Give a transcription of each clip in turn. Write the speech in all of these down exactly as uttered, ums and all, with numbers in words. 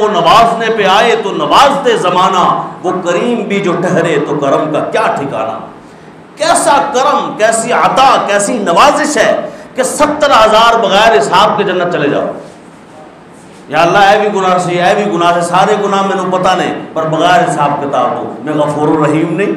وہ نوازنے پہ آئے تو نواز دے زمانہ، وہ کریم بھی جو ٹھہرے تو کرم کا کیا ٹھکانہ۔ کیسا کرم، کیسی عطا، کیسی نوازش ہے کہ ستر ہزار بغیر حساب کے جنت چلے جاؤ۔ یا اللہ اے بھی گناہ سے اے بھی گناہ سے سارے گناہ میں نے پتہ نہیں، پر بغیر حساب کتاب دو، میں غفور الرحیم نہیں۔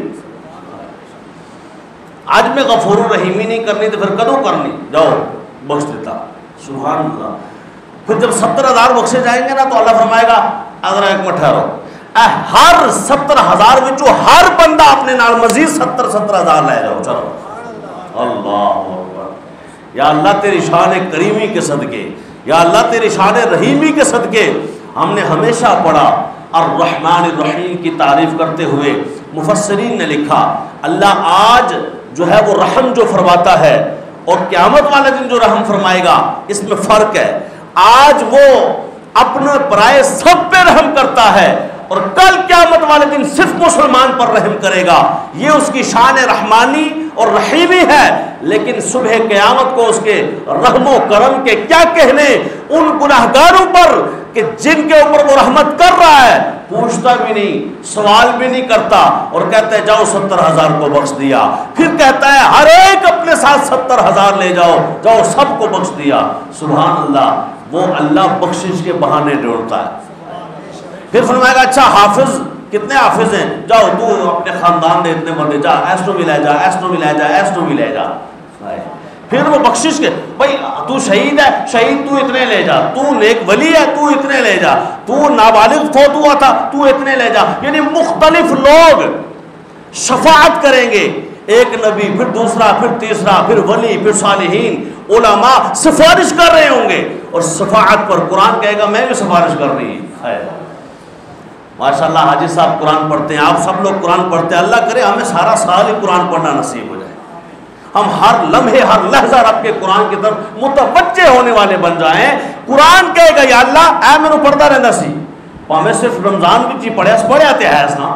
آج میں غفور الرحیم ہی نہیں کرنی تو پھر کدوں کرنی، جاؤ بخش دیتا۔ سبحان اللہ۔ پھر جب ستر ہزار بخشے جائیں گے نا تو اللہ فرمائے گا اگر ایک منٹ ٹھہرو، اے ہر ستر ہزار وچوں ہر بندہ اپنے نال مزید ستر ستر ہزار لے جاؤ، چلو۔ اللہ اکبر۔ یا اللہ تیری شان کریمی کے صدقے، یا اللہ تیری شان رحیمی کے صدقے ہم نے ہمیشہ پڑھا الرحمن الرحیم کی تعریف کرتے ہوئے مفسرین نے لکھا اللہ آج جو ہے وہ رحم جو فرماتا ہے اور قیامت والے دن جو رحم فرمائے گا اس میں فرق ہے۔ آج وہ اپنے پرائے سب پہ رحم کرتا ہے اور کل قیامت والے دن صرف مسلمان پر رحم کرے گا، یہ اس کی شان رحمانی اور رحیمی ہے۔ لیکن صبح قیامت کو اس کے رحم و کرم کے کیا کہنے ان گناہگاروں پر کہ جن کے اوپر وہ رحمت کر رہا ہے، پوچھتا بھی نہیں، سوال بھی نہیں کرتا اور کہتا ہے جاؤ ستر ہزار کو بخش دیا، پھر کہتا ہے ہر ایک اپنے ساتھ ستر ہزار لے جاؤ، جاؤ سب کو بخش دیا۔ سبحان اللہ۔ وہ اللہ بخشش کے بہانے ڈھونڈتا ہے۔ پھر فرمائے گا اچھا حافظ کتنے حافظ ہیں، جاؤ تو اپنے خاندان دے اتنے بندے، جا ایسٹو بھی لے جا، ایسٹو بھی لے جا، ایسٹو بھی لے جا۔ پھر وہ بخشش کے بھائی تو شہید ہے، شہید تو اتنے لے جا، تو نیک ولی ہے تو اتنے لے جا، تو نابالغ فوت ہوا تھا تو اتنے لے جا۔ یعنی مختلف لوگ شفاعت کریں گے، ایک نبی، پھر دوسرا، پھر تیسرا، پھر ولی، پھر صالحین، علماء سفارش کر رہے ہوں گے اور شفاعت پر قرآن کہے گا میں بھی سفارش کر رہی ہے۔ ماشاءاللہ حاجی صاحب قرآن پڑھتے ہیں، آپ سب لوگ قرآن پڑھتے ہیں، اللہ کرے ہمیں سارا سال ہی قرآن پڑھنا نصیب ہو جائے، ہم ہر لمحے ہر لحظہ رب کے قرآن کی طرف متوجہ ہونے والے بن جائیں۔ قرآن کہے گا یا اللہ اے میں نے پڑھتا رہنا سی، ہمیں صرف رمضان بھی چی پڑھے اس پڑھے آتے ہیں ایسا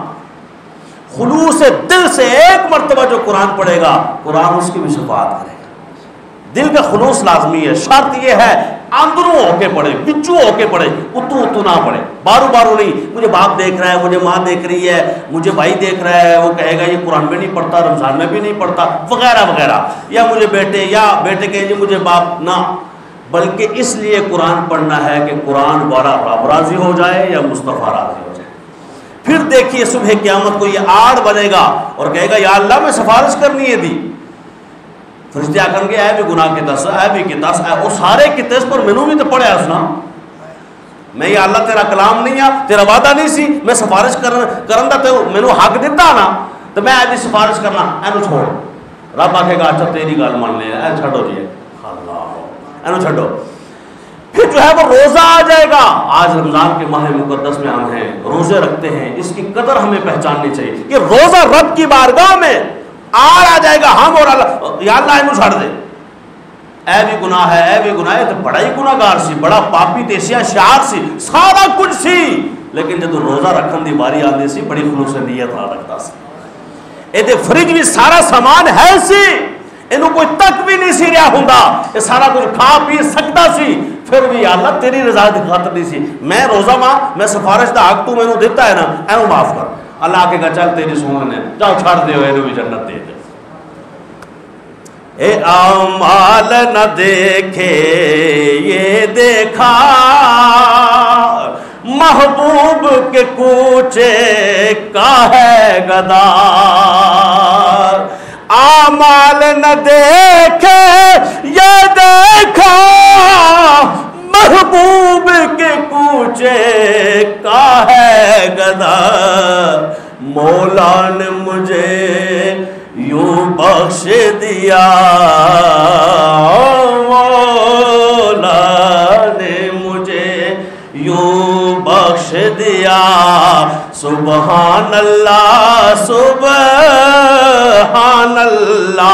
خلوص دل سے ایک مرتبہ جو قرآن پڑھے گا قرآن اس کی بھی شفاعت کرے گا۔ دل کا خلوص لازمی ہے، شرط یہ ہے اندروں ہو کے پڑھے، بچو ہو کے پڑھے، اتو اتو نہ پڑھے، بارو بارو نہیں، مجھے باپ دیکھ رہا ہے، مجھے ماں دیکھ رہی ہے، مجھے بھائی دیکھ رہا ہے، وہ کہے گا یہ قرآن میں نہیں پڑھتا، رمضان میں بھی نہیں پڑھتا وغیرہ وغیرہ، یا مجھے بیٹے یا بیٹے کہیں جی مجھے باپ، نہ، بلکہ اس لیے قرآن پڑھنا ہے کہ قرآن والا رب راضی ہو جائے یا مصطفیٰ راضی ہو جائے۔ پھر دیکھیے صبح قیامت کو یہ آڑ بنے گا اور کہے گا یا اللہ میں سفارش کرنی ہے دی، فرشتے آکر گے اے بھی گناہ کے دس، اے بھی کے دس، اے وہ سارے کے دس پر میں نے بھی تو پڑھے اسنا، میں یا اللہ تیرا کلام نہیں ہے، تیرا وعدہ نہیں سی، میں سفارش کرن دا تے میں نے حق دیتا نا تو میں ایدی سفارش کرنا، اینو چھوڑ۔ رب آکھے گا اچھا تیری گال مان لے، اے چھڑو جی، اللہ اینو چھڑو۔ پھر جو ہے وہ روزہ آ جائے گا، آج رمضان کے ماہ مقدس میں ہم ہیں، روزے رکھتے ہیں، اس کی قدر ہمیں پہچاننی چاہیے کہ روزہ رب کی بارگاہ میں آر آ جائے گا، ہم اور اللہ یا اللہ اینو چھڑ دے، اے بھی گناہ ہے، اے بھی گناہ ہے، تو بڑا ہی گناہ گار سی، بڑا پاپی تیسیاں شعار سی، سارا کچھ سی، لیکن جب روزہ رکھن دی باری آندی سی بڑی خلوص نیت نہ رکھتا سی، اے دے فریج بھی سارا سامان ہے سی، اینو کوئی تک بھی نہیں سی رہا ہوندا، یہ سارا کچھ کھا پی سکتا سی، پھر بھی اللہ تیری رضا دی خاطر نہیں سی، میں روزہ ماں میں سفارش دا حق تو میں نے دیتا ہے نا، اینو معاف کر۔ اللہ آکے گا چل تیری سننے جاؤ چھاڑ دے ہوئے بھی جنت دے دے۔ اے اعمال نہ دیکھے یہ دیکھا محبوب کے کوچے کا ہے گدا، اعمال نہ دیکھے یہ دیکھا محبوب کے کوچے کا ہے گدا، مولا نے مجھے یوں بخش دیا، مولا نے مجھے یوں بخش دیا، سبحان اللہ سبحان اللہ۔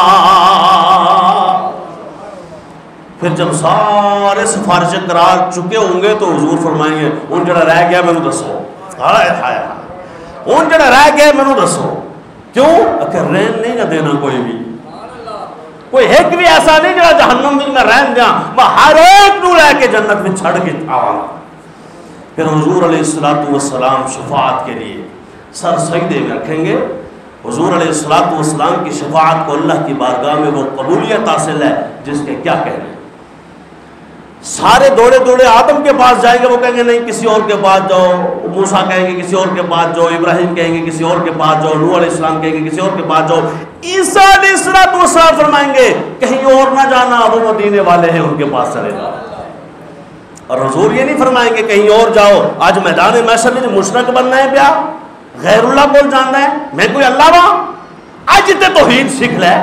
پھر جب سارے سفارش قرار چکے ہوں گے تو حضور فرمائیں گے ان جڑا رہ گیا میں نے دسو، ہائے ہائے ان جڑا رہ گیا میں نے دسو، کیوں کہ رہن نہیں نہ دینا کوئی بھی، کوئی ایک بھی ایسا نہیں جڑا جہنم میں نہ رہن دیا، میں ہر ایک نو لے کے جنت میں چھڑ کے آوانا۔ پھر حضور علیہ الصلوۃ والسلام شفاعت کے لیے سر سجدے میں رکھیں گے. حضور علیہ الصلوۃ والسلام کی شفاعت کو اللہ کی بارگاہ میں وہ قبولیت حاصل ہے جس کے کیا کہنے. سارے دوڑے دوڑے آدم کے پاس جائیں گے, وہ کہیں گے نہیں کسی اور کے پاس جاؤ. موسیٰ کہیں گے کسی اور کے پاس جاؤ. ابراہیم کہیں گے کسی اور کے پاس جاؤ. نوح علیہ السلام کہیں گے کسی اور کے پاس جاؤ. عیسیٰ علیہ السلام فرمائیں گے کہیں اور نہ جانا, وہ مدینے والے ہیں ان کے پاس چلے جاؤ. اور حضور یہ نہیں فرمائیں گے کہیں اور جاؤ. آج میدان محشر میں مشرک بننا ہے, پیا غیر اللہ کو جاننا ہے, میں کوئی اللہ وہاں. آج تے توحید سیکھ لے,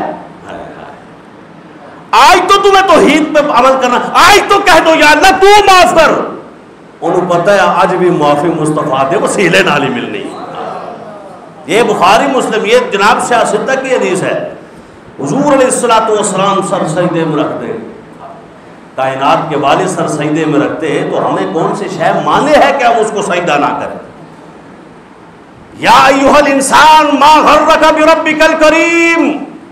آج تو تمہیں توحید پہ عمل کرنا, آج تو کہہ دو یا اللہ تو معاف کر. انہوں پتہ ہے آج بھی معافی مصطفیٰ دے وسیلے نالی ملنی. یہ بخاری مسلم, یہ جناب شاہ صدق کی حدیث ہے. حضور علیہ الصلوۃ والسلام سر سجدے میں رکھتے ہیں, کائنات کے والد سر سجدے میں رکھتے ہیں, تو ہمیں کون سے شے مانے ہے کہ ہم اس کو سجدہ نہ کریں. یا ایھا الانسان ما غرک بربک الکریم,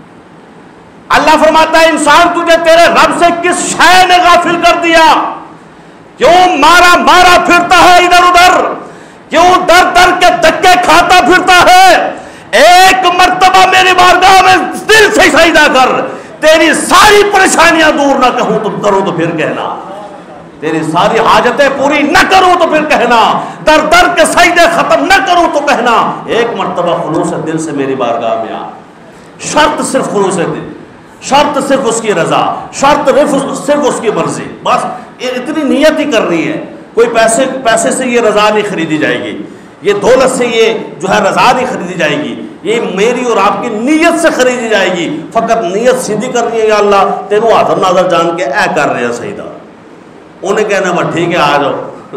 اللہ فرماتا ہے انسان تجھے تیرے رب سے کس شے نے غافل کر دیا, کیوں مارا مارا پھرتا ہے ادھر ادھر, کیوں در در کے دھکے کھاتا پھرتا ہے. ایک مرتبہ میری بارگاہ میں دل سے سجدہ کر, تیری ساری پریشانیاں دور نہ کہوں تو کروں تو پھر کہنا, تیری ساری حاجتیں پوری نہ کروں تو پھر کہنا, در در کے سجدے ختم نہ کروں تو کہنا. ایک مرتبہ خلوص دل سے میری بارگاہ میں آ. شرط صرف خلوص دل, شرط صرف اس کی رضا, شرط صرف اس کی مرضی. بس اتنی نیت ہی کرنی ہے. کوئی پیسے پیسے سے یہ رضا نہیں خریدی جائے گی, یہ دولت سے یہ جو ہے رضا نہیں خریدی جائے گی, یہ میری اور آپ کی نیت سے خریدی جائے گی. فقط نیت سیدھی کرنی ہے, یا اللہ تینوں حاضر ناظر جان کے اے کر رہے ہیں سجدہ. انہیں کہنا بس ٹھیک ہے آ جاؤ.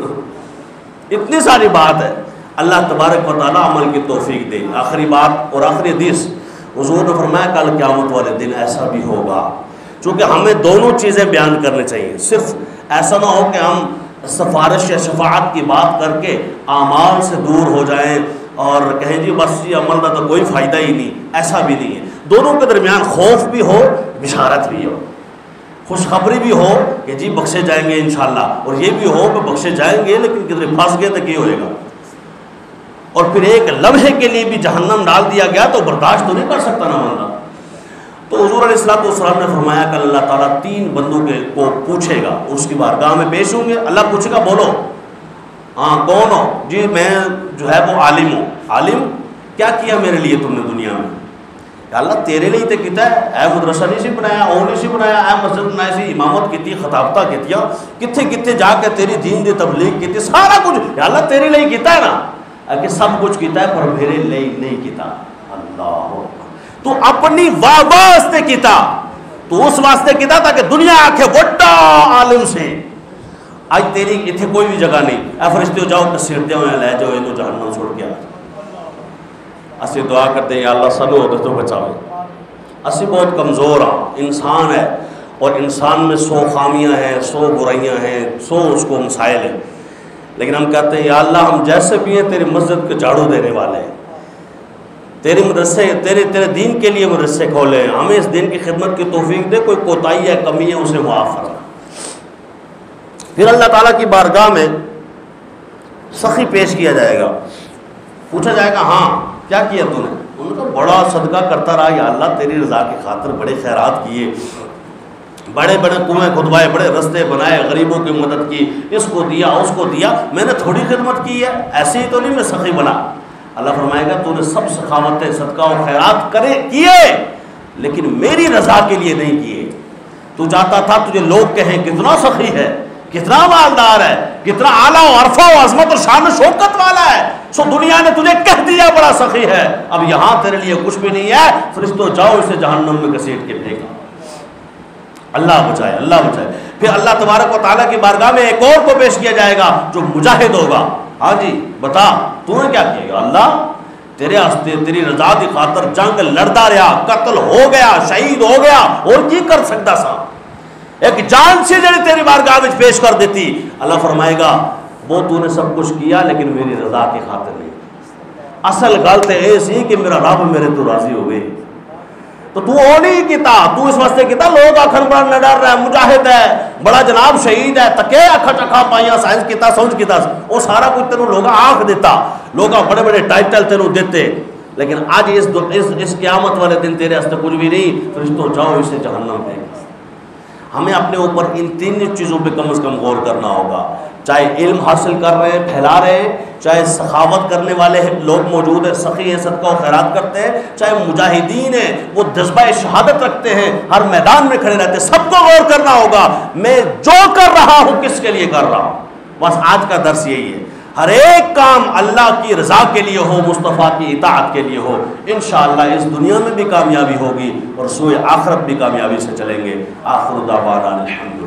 اتنی ساری بات ہے. اللہ تبارک و تعالیٰ عمل کی توفیق دے. آخری بات اور آخری حدیث, حضور نے فرمایا کل قیامت والے دن ایسا بھی ہوگا, چونکہ ہمیں دونوں چیزیں بیان کرنے چاہیے. صرف ایسا نہ ہو کہ ہم سفارش یا شفاعت کی بات کر کے اعمال سے دور ہو جائیں اور کہیں جی بس یہ عمل کا تو کوئی فائدہ ہی نہیں. ایسا بھی نہیں ہے. دونوں کے درمیان خوف بھی ہو, بشارت بھی ہو, خوشخبری بھی ہو کہ جی بخشے جائیں گے انشاءاللہ, اور یہ بھی ہو کہ بخشے جائیں گے لیکن کدھر پھنس گئے تو کیا ہوئے گا. اور پھر ایک لمحے کے لیے بھی جہنم ڈال دیا گیا تو برداشت تو نہیں کر سکتا نا بندہ. تو حضور علیہ الصلوۃ والسلام نے فرمایا کہ اللہ تعالیٰ تین بندوں کے کو پوچھے گا, اس کی بارگاہ میں پیش ہوں گے. اللہ پوچھے گا بولو, ہاں کون ہو؟ جی میں جو ہے وہ عالم ہوں. عالم کیا کیا میرے لیے تم نے دنیا میں؟ کہ اللہ تیرے لیے تو کیتا ہے, اے مدرسہ نہیں سی بنایا, او نہیں سی بنایا, اے مسجد بنائی سی, امامت کیتی, خطابتہ کیتیا, کتنے کتنے جا کے تیری دین دی تبلیغ کیتی, سارا کچھ یا اللہ تیرے لیے کیتا ہے نا, کہ سب کچھ کیتا ہے پر میرے لیے نہیں کیتا. اللہ تو اپنی واہ واسطے کیتا, تو اس واسطے کیتا تھا کہ دنیا آکھے وڈا عالم سے. آج تیری اتنے کوئی بھی جگہ نہیں, اے فرشتے جاؤ کسیٹتے ہوئے لے جاؤ یہ جہنم چھوڑ کے. اسی دعا کرتے ہیں یا اللہ سنو ہوتے تو بچاؤ. اسی بہت کمزور ہاں, انسان ہے اور انسان میں سو خامیاں ہیں, سو برائیاں ہیں, سو اس کو مسائل ہیں, لیکن ہم کہتے ہیں یا اللہ ہم جیسے بھی ہیں تیری مسجد کے جھاڑو دینے والے ہیں, تیرے مدرسے تیرے تیرے دین کے لیے مدرسے کھولے ہیں, ہمیں اس دین کی خدمت کی توفیق دے, کوئی کوتاہی ہے کمی ہے اسے معاف فرما. پھر اللہ تعالیٰ کی بارگاہ میں سخی پیش کیا جائے گا, پوچھا جائے گا ہاں کیا کیا تو نے؟ انہوں نے کہا بڑا صدقہ کرتا رہا یا اللہ تیری رضا کی خاطر, بڑے خیرات کیے, بڑے بڑے کنویں کھدوائے, بڑے رستے بنائے, غریبوں کی مدد کی, اس کو دیا اس کو دیا, میں نے تھوڑی خدمت کی ہے, ایسے ہی تو نہیں میں سخی بنا. اللہ فرمائے گا تو نے سب سخاوتیں صدقہ و خیرات کرے کیے لیکن میری رضا کے لیے نہیں کیے. تو چاہتا تھا تجھے لوگ کہیں کتنا سخی ہے, کتنا مالدار ہے, کتنا اعلیٰ و عرفہ و عظمت و شان و شوکت والا ہے, سو دنیا نے تجھے کہہ دیا بڑا سخی ہے, اب یہاں تیرے لیے کچھ بھی نہیں ہے, فرشتوں جاؤ اسے جہنم میں گھسیٹ کے پھینکا. اللہ بچائے اللہ بچائے. پھر اللہ تبارک و تعالیٰ کی بارگاہ میں ایک اور کو پیش کیا جائے گا جو مجاہد ہوگا. ہاں جی بتا تو نے کیا کیا؟ اللہ تیرے ہستے تیری رضا کی خاطر جنگ لڑتا رہا, قتل ہو گیا, شہید ہو گیا, اور کی کر سکتا سا, ایک جان سی جڑی تیری بارگاہ میں پیش کر دیتی. اللہ فرمائے گا وہ تو نے سب کچھ کیا لیکن میری رضا کی خاطر نہیں. اصل گل تو یہ سی کہ میرا رب میرے تو راضی ہو گئے, تو تو وہ نہیں کیتا، تو اس واسطے کیتا لوگ آخر بڑا نہ ڈر رہا ہے، مجاہد ہے، بڑا جناب شہید ہے، تکے اکھا چکھا پائیاں سائنس کیتا سمجھ کیتا، وہ سارا کچھ تینوں لوگ آنکھ دیتا، لوگ بڑے بڑے ٹائٹل تینوں دیتے، لیکن آج اس اس, اس قیامت والے دن تیرے ہستے کچھ بھی نہیں، فرشتوں جاؤ اسے جہنم پہ۔ ہمیں اپنے اوپر ان تین چیزوں پہ کم از کم غور کرنا ہوگا، چاہے علم حاصل کر رہے ہیں پھیلا رہے ہیں، چاہے سخاوت کرنے والے لوگ موجود ہیں سخی ہیں صدقہ و خیرات کرتے ہیں، چاہے مجاہدین ہیں وہ جذبہ شہادت رکھتے ہیں ہر میدان میں کھڑے رہتے ہیں، سب کو غور کرنا ہوگا میں جو کر رہا ہوں کس کے لیے کر رہا ہوں۔ بس آج کا درس یہی ہے، ہر ایک کام اللہ کی رضا کے لیے ہو، مصطفیٰ کی اطاعت کے لیے ہو، انشاءاللہ اس دنیا میں بھی کامیابی ہوگی اور سوئے آخرت بھی کامیابی سے چلیں گے۔ آخر دعوانا الحمد